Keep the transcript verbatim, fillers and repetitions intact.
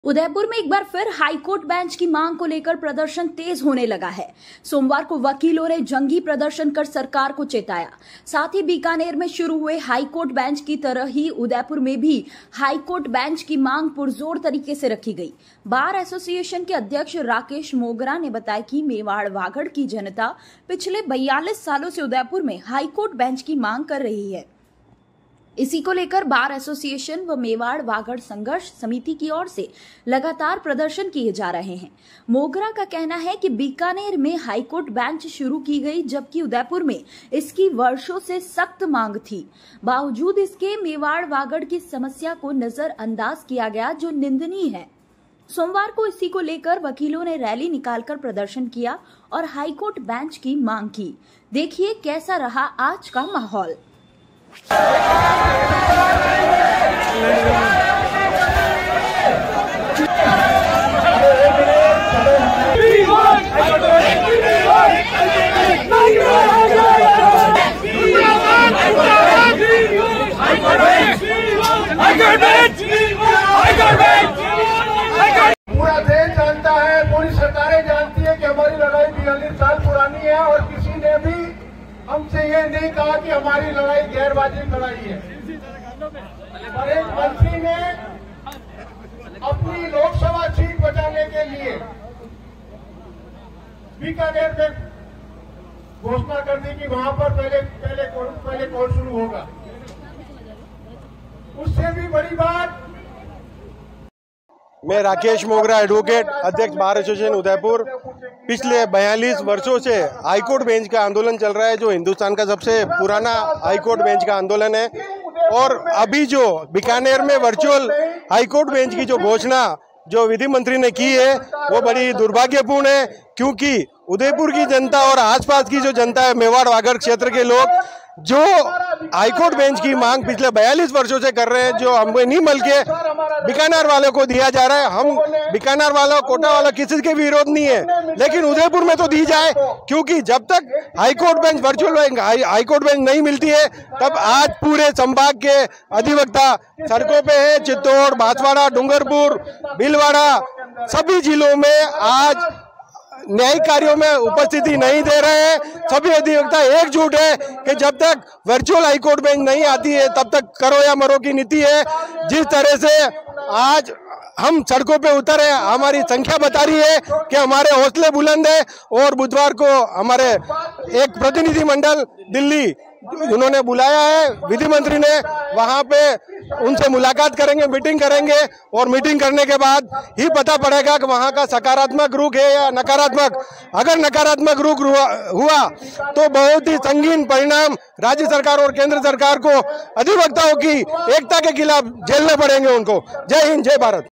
उदयपुर में एक बार फिर हाईकोर्ट बेंच की मांग को लेकर प्रदर्शन तेज होने लगा है। सोमवार को वकीलों ने जंगी प्रदर्शन कर सरकार को चेताया। साथ ही बीकानेर में शुरू हुए हाईकोर्ट बेंच की तरह ही उदयपुर में भी हाईकोर्ट बेंच की मांग पुरजोर तरीके से रखी गई। बार एसोसिएशन के अध्यक्ष राकेश मोगरा ने बताया कि मेवाड़ वागड़ की जनता पिछले बयालीस सालों से उदयपुर में हाईकोर्ट बेंच की मांग कर रही है। इसी को लेकर बार एसोसिएशन व मेवाड़ वागड़ संघर्ष समिति की ओर से लगातार प्रदर्शन किए जा रहे हैं। मोगरा का कहना है कि बीकानेर में हाईकोर्ट बेंच शुरू की गई, जबकि उदयपुर में इसकी वर्षों से सख्त मांग थी। बावजूद इसके मेवाड़ वागड़ की समस्या को नजरअंदाज किया गया, जो निंदनीय है। सोमवार को इसी को लेकर वकीलों ने रैली निकालकर प्रदर्शन किया और हाईकोर्ट बेंच की मांग की। देखिए कैसा रहा आज का माहौल। पूरा देश जानता है, पूरी सरकारें जानती है कि हमारी लड़ाई बयालीस साल पुरानी है और किसी ने भी हमसे ये नहीं कहा कि हमारी लड़ाई गैरवाजिब लड़ाई है। और एक मंत्री ने अपनी लोकसभा सीट बचाने के लिए बीकानेर में घोषणा कर दी कि वहां पर पहले पहले कोर्ट पहले कोर्ट शुरू होगा। उससे भी बड़ी बात, मैं राकेश मोगरा, एडवोकेट, अध्यक्ष बार एसोसिएशन उदयपुर। पिछले बयालीस वर्षों से हाईकोर्ट बेंच का आंदोलन चल रहा है, जो हिंदुस्तान का सबसे पुराना हाईकोर्ट बेंच का आंदोलन है। और अभी जो बीकानेर में वर्चुअल हाईकोर्ट बेंच की जो घोषणा जो विधि मंत्री ने की है, वो बड़ी दुर्भाग्यपूर्ण है, क्योंकि उदयपुर की जनता और आसपास की जो जनता है, मेवाड़ वागड़ क्षेत्र के लोग जो हाईकोर्ट बेंच की मांग पिछले बयालीस वर्षों से कर रहे हैं, जो हमें नहीं मिल के बीकानेर वालों को दिया जा रहा है। हम बीकानेर वालों, कोटा वालों किसी के विरोध नहीं है, लेकिन उदयपुर में तो दी जाए, क्योंकि जब तक high court bench virtual high court bench नहीं मिलती है, तब आज पूरे संभाग के अधिवक्ता सड़कों पे है। चित्तौड़, बांसवाड़ा, डूंगरपुर, भीलवाड़ा सभी जिलों में आज न्यायिक कार्यों में उपस्थिति नहीं दे रहे हैं। सभी अधिवक्ता एकजुट है कि जब तक वर्चुअल हाईकोर्ट बेंच नहीं आती है, तब तक करो या मरो की नीति है। जिस तरह से आज हम सड़कों पे उतरे, हमारी संख्या बता रही है कि हमारे हौसले बुलंद है। और बुधवार को हमारे एक प्रतिनिधि मंडल दिल्ली उन्होंने बुलाया है, विधि मंत्री ने, वहां पे उनसे मुलाकात करेंगे, मीटिंग करेंगे, और मीटिंग करने के बाद ही पता पड़ेगा कि वहां का सकारात्मक रुख है या नकारात्मक। अगर नकारात्मक रुख हुआ तो बहुत ही संगीन परिणाम राज्य सरकार और केंद्र सरकार को अधिवक्ताओं की एकता के खिलाफ झेलने पड़ेंगे उनको। जय हिंद, जय भारत।